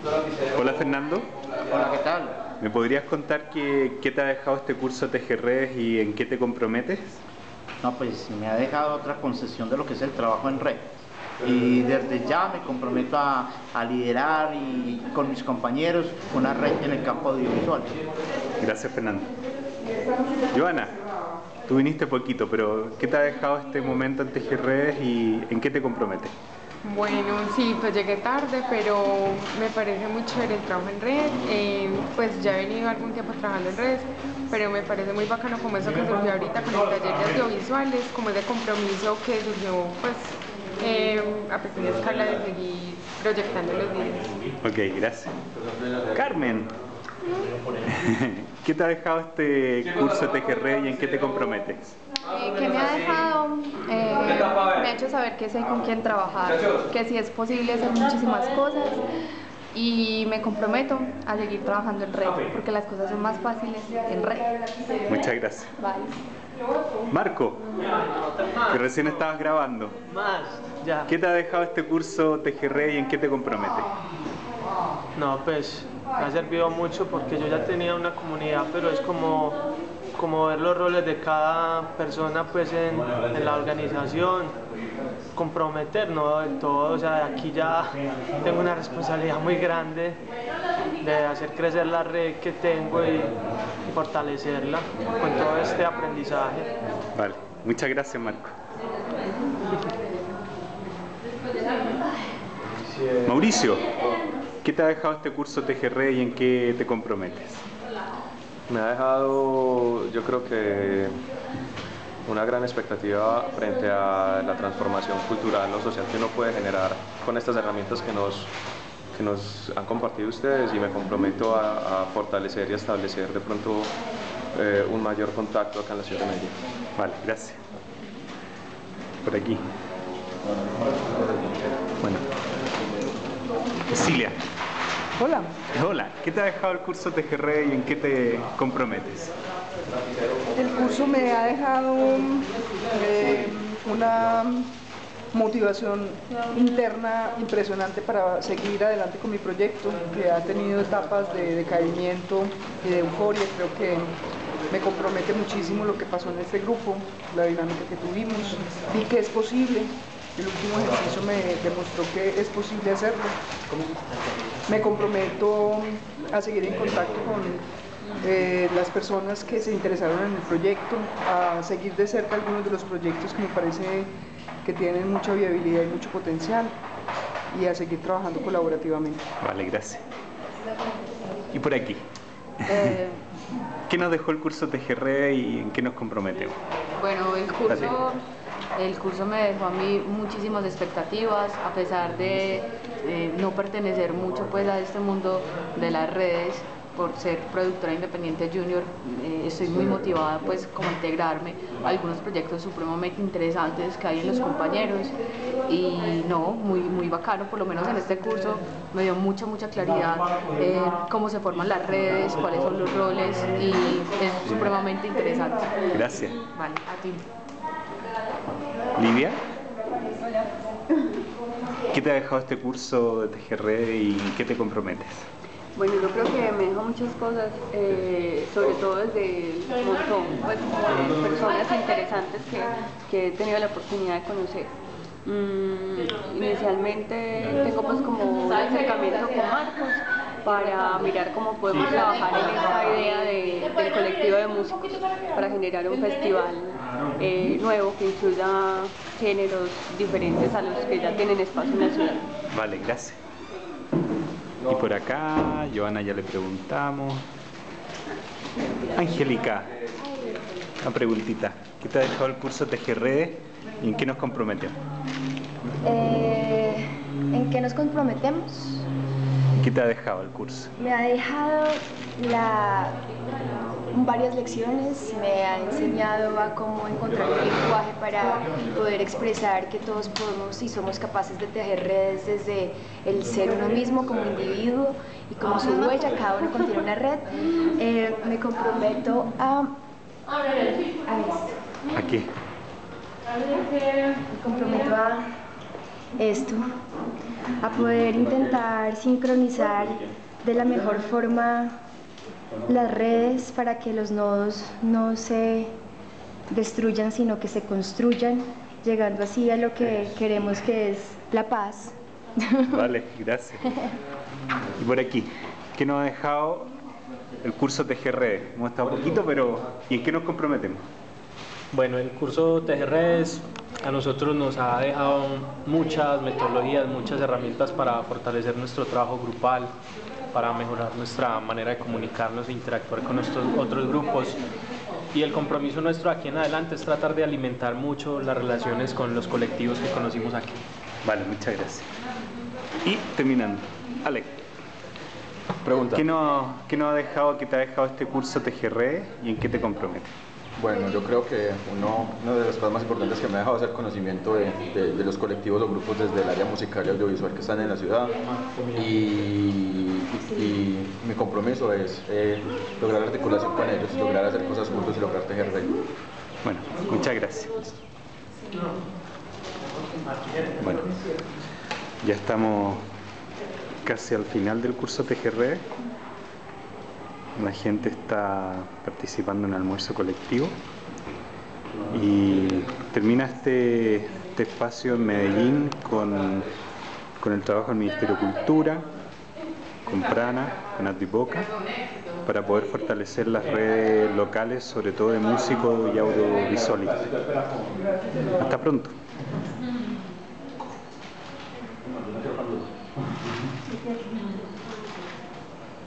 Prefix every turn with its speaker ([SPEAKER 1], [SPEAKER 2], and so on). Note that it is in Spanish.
[SPEAKER 1] Hola Fernando.
[SPEAKER 2] Hola, ¿qué tal?
[SPEAKER 1] ¿Me podrías contar qué te ha dejado este curso Tejer Redes y en qué te comprometes?
[SPEAKER 2] No, pues me ha dejado otra concesión de lo que es el trabajo en red. Y desde ya me comprometo a liderar y con mis compañeros una red en el campo audiovisual.
[SPEAKER 1] Gracias Fernando. Joana, tú viniste poquito, pero ¿qué te ha dejado este momento en Tejer Redes y en qué te comprometes?
[SPEAKER 3] Bueno, sí, pues llegué tarde, pero me parece muy chévere el trabajo en red. Pues ya he venido algún tiempo trabajando en redes, pero me parece muy bacano como eso que surgió ahorita con el taller de audiovisuales, como ese compromiso que surgió pues a pequeña escala de seguir proyectando los videos.
[SPEAKER 1] Ok, gracias. Carmen, ¿qué te ha dejado este curso Tejer Redes y en qué te comprometes?
[SPEAKER 4] Que me ha dejado, me ha hecho saber que sé con quién trabajar, que sí es posible hacer muchísimas cosas y me comprometo a seguir trabajando en red, porque las cosas son más fáciles en red.
[SPEAKER 1] Muchas gracias.
[SPEAKER 4] Vale.
[SPEAKER 1] Marco, que recién estabas grabando.
[SPEAKER 5] Ya.
[SPEAKER 1] ¿Qué te ha dejado este curso Tejer Redes y en qué te comprometes?
[SPEAKER 5] No, pues me ha servido mucho porque yo ya tenía una comunidad, pero es como ver los roles de cada persona pues en la organización, comprometer, no del todo, o sea, aquí ya tengo una responsabilidad muy grande de hacer crecer la red que tengo y fortalecerla con todo este aprendizaje.
[SPEAKER 1] Vale, muchas gracias Marco. Mauricio, ¿qué te ha dejado este curso Tejer Redes y en qué te comprometes?
[SPEAKER 6] Me ha dejado, yo creo que una gran expectativa frente a la transformación cultural o social que uno puede generar con estas herramientas que nos han compartido ustedes, y me comprometo a fortalecer y establecer de pronto un mayor contacto acá en la ciudad de Medellín.
[SPEAKER 1] Vale, gracias. Por aquí. Bueno. Cecilia.
[SPEAKER 7] Hola.
[SPEAKER 1] Hola, ¿qué te ha dejado el curso Tejer Redes y en qué te comprometes?
[SPEAKER 7] El curso me ha dejado una motivación interna impresionante para seguir adelante con mi proyecto, que ha tenido etapas de decaimiento y de euforia. Creo que me compromete muchísimo lo que pasó en este grupo, la dinámica que tuvimos, y que es posible. El último ejercicio me demostró que es posible hacerlo. Me comprometo a seguir en contacto con las personas que se interesaron en el proyecto, a seguir de cerca algunos de los proyectos que me parece que tienen mucha viabilidad y mucho potencial, y a seguir trabajando colaborativamente.
[SPEAKER 1] Vale, gracias. Y por aquí. ¿Qué nos dejó el curso Tejer Redes y en qué nos comprometemos?
[SPEAKER 4] Bueno, el curso me dejó a mí muchísimas expectativas, a pesar de no pertenecer mucho pues a este mundo de las redes. Por ser productora independiente junior, estoy muy motivada pues como a integrarme a algunos proyectos supremamente interesantes que hay en los compañeros, y no, muy bacano. Por lo menos en este curso me dio mucha claridad cómo se forman las redes, cuáles son los roles, y es supremamente interesante.
[SPEAKER 1] Gracias.
[SPEAKER 4] Vale, a ti.
[SPEAKER 1] Lidia. Hola. ¿Qué te ha dejado este curso de Tejer Redes y en qué te comprometes?
[SPEAKER 8] Bueno, yo creo que me deja muchas cosas, sobre todo desde el montón pues, de personas interesantes que he tenido la oportunidad de conocer. Inicialmente tengo pues como un acercamiento con Marcos para mirar cómo podemos trabajar en esta idea del colectivo de músicos para generar un festival nuevo que incluya géneros diferentes a los que ya tienen espacio en la ciudad.
[SPEAKER 1] Vale, gracias. Y por acá, Joana ya le preguntamos. Angélica, una preguntita. ¿Qué te ha dejado el curso Tejer Redes y en qué nos comprometemos?
[SPEAKER 9] ¿En qué nos comprometemos?
[SPEAKER 1] ¿Qué te ha dejado el curso?
[SPEAKER 9] Me ha dejado varias lecciones, me ha enseñado a cómo encontrar un lenguaje para poder expresar que todos podemos y somos capaces de tejer redes desde el ser uno mismo como individuo y como su huella, cada uno contiene una red. Me comprometo a esto.
[SPEAKER 1] ¿A qué?
[SPEAKER 9] Me comprometo a esto. a poder intentar sincronizar de la mejor forma las redes para que los nodos no se destruyan, sino que se construyan, llegando así a lo que queremos, que es la paz.
[SPEAKER 1] Vale, gracias. Y por aquí, ¿qué nos ha dejado el curso Tejer Redes? Hemos estado poquito, pero ¿y en qué nos comprometemos?
[SPEAKER 10] Bueno, el curso Tejer Redes a nosotros nos ha dejado muchas metodologías, muchas herramientas para fortalecer nuestro trabajo grupal, para mejorar nuestra manera de comunicarnos e interactuar con nuestros otros grupos. Y el compromiso nuestro aquí en adelante es tratar de alimentar mucho las relaciones con los colectivos que conocimos aquí.
[SPEAKER 1] Vale, muchas gracias. Y terminando, Alex,
[SPEAKER 6] Pregunta.
[SPEAKER 1] ¿qué nos ha dejado, qué te ha dejado este curso Tejer Redes y en qué te comprometes?
[SPEAKER 6] Bueno, yo creo que una de las cosas más importantes que me ha dejado es el conocimiento de los colectivos o grupos desde el área musical y audiovisual que están en la ciudad, y mi compromiso es lograr articulación con ellos, lograr hacer cosas juntos y lograr tejer redes.
[SPEAKER 1] Bueno, muchas gracias. Bueno, ya estamos casi al final del curso Tejer Redes. La gente está participando en almuerzo colectivo y termina este espacio en Medellín con el trabajo del Ministerio de Cultura, con Prana, con Advipoca, para poder fortalecer las redes locales, sobre todo de músicos y audiovisualistas. Hasta pronto.
[SPEAKER 9] Sí,